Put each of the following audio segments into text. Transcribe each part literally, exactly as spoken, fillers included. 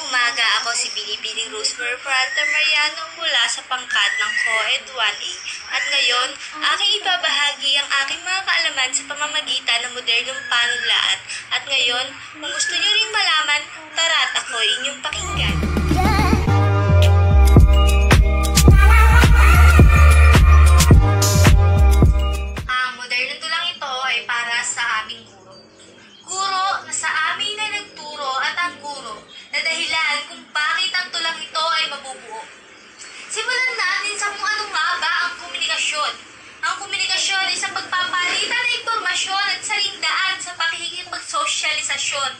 umaga, ako si Binibining Rosemary Peralta Mariano mula sa pangkat ng COED one A. At ngayon, aking ibabahagi ang aking mga kaalaman sa pamamagitan ng modernong panunlaan. At ngayon, kung gusto nyo ring malaman, tara't ako inyong pakinggan. Ang modernong tulang ito ay para sa aming guro. Guro na sa amin na nagturo at ang guro na dahilan kung bakit ang tulang ito ay mabubuo. Simulan natin sa kung ano nga ba ang komunikasyon. Ang komunikasyon ay sa pagpapalitan ng impormasyon at salindaan sa pakikipagsosyalisasyon.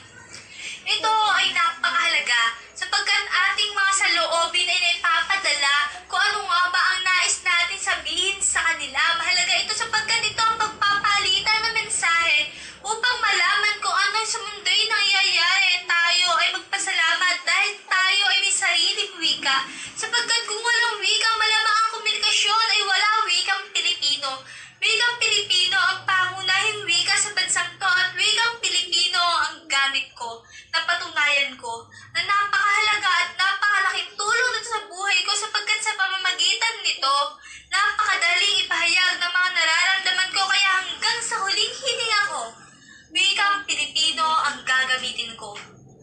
Ito ay napakahalaga sapagkat ating mga saloobin ay naipapadala kung ano nga ba ang nais natin sabihin sa kanila. Mahalaga ito sapagkat ito ang pagpapalitan ng mensahe upang malaman kung ano sa mundo'y nangyayari. Tayo ay magpasalamat dahil tayo ay may sariling wika. Sapagkat kung walang wikang malamang ang komunikasyon ay wala wikang Pilipino. Wikang Pilipino ang pangunahing wika sa bansang to at wikang Pilipino ang gamit ko. Napatunayan ko na napakahalaga at napakalaking tulong nito sa buhay ko sapagkat sa pamamagitan nito, napakadaling ipahayag ng mga nararamdaman ko kaya hanggang sa huling hininga ko, wikang Pilipino ang gagamitin ko.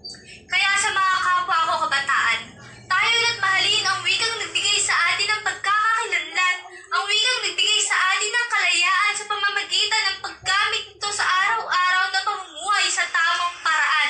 Kaya sa mga kapwa ko kabataan, tayo na't mahalin ang wikang nagbigay sa atin ng pagkakakilanlan, ang wikang nagbigay sa atin ng kalayaan sa pamamagitan ng paggamit nito sa araw-araw na pamumuhay sa tamang paraan.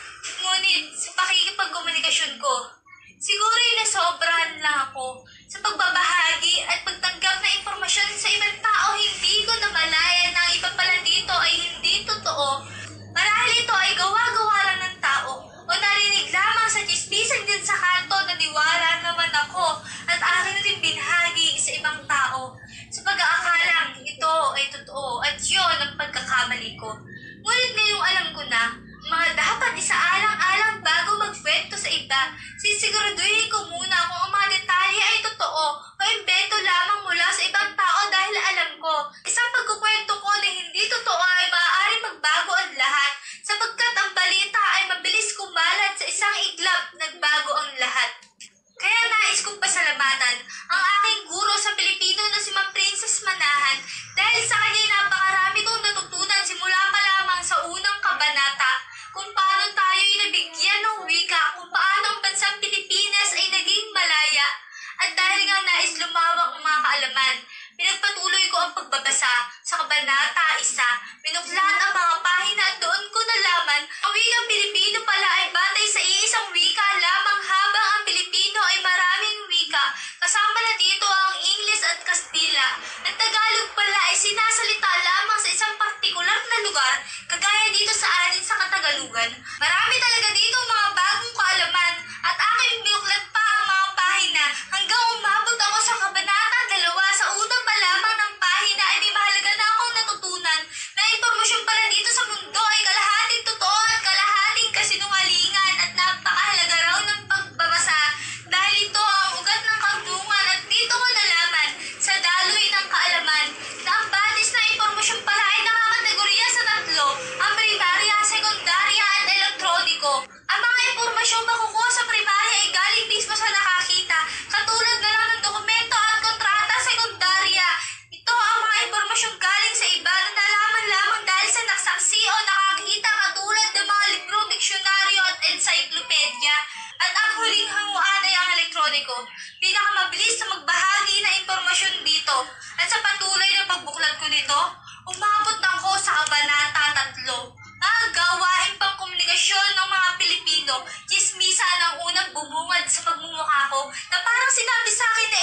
Ngunit sa pakikipagkomunikasyon ko, siguro'y nasobrahan lang ako sa pagbabahagi at pagtanggap ng impormasyon sa ibang tao. Hindi ko namalayan na ang iba pala dito ay hindi totoo. Marahil ito ay gawa-gawa lang ng tao o narinig lamang sa chismisan din sa kanto na niwala naman ako at akin rin binahagi sa ibang tao sa pag-aakalang ito ay totoo at yun ang pagkakamali ko. Ngunit ngayong alam ko na mga dapat isaalang-alang bago magkwento sa iba, sisiguraduhin ko muna kung ang mga detalye ay totoo o imbento lamang mula sa ibang tao dahil alam ko, isang pagkukwento ko na hindi totoo ay maaaring magbago ang lahat sapagkat ang balita ay mabilis kumalat sa isang iglap, nagbago ang lahat. Kaya nais kong pasalamatan ang aking guro sa Pilipino na si Ma'am Princess Manahan dahil sa kanya napakarami kong natutunan simula pa lamang sa unang kabanata kung paano tayo inabigyan ng wika, kung paano ang bansang Pilipinas ay naging malaya. At dahil nga nais lumawak ang mga kaalaman, pinagpatuloy ko ang pagbabasa sa kabanata isa, pinuklat ang mga pahina at doon ko nalaman ang wikang Pilipino pala ay batay sa iisang wika lamang habang ang Pilipino ay maraming wika. Kasama na dito ang Ingles at Kastila. Ang Tagalog pala ay sinasalita lamang sa isang partikular na lugar kagaya dito sa atin sa Katagalugan. Marami talaga dito mga bagong kaalaman at aking binuklat pa ang mga pahina hanggang umabot ako sa kabanata dalawa. Sa una pa lamang ng pahina ay may mahalaga na akong natutunan na impormasyon pala dito sa mundo ay kalahating totoo at kalahating kasinungalingan at napakahalaga raw ng pagbabasa dahil ito ang ugat ng karunungan. At dito ko nalaman sa daloy ng kaalaman na ang batis na impormasyon pala ay nakakategorya sa tatlo, ang primarya, sekundarya at elektroniko. Ang mga impormasyong makukuha sa primarya ay galing mismo sa nakakita, katulad na lang ng dokumento at kontrata. Sekundarya, ito ang mga impormasyong galing sa iba na nalaman lamang dahil sa nasaksi o nakakita, katulad ng mga libro, diksyonaryo at encyclopedia. At ang huling hanguan ay ang elektroniko, pinakamabilis na magbahagi ng impormasyon dito. At sa patuloy na pagbuklat ko nito, umabot na ako sa kabanata tatlo. Ang gawain pang komunikasyon ng mga Pilipino, chismisa ang unang bumungad sa pagmumukha ko na parang sinabi sa akin na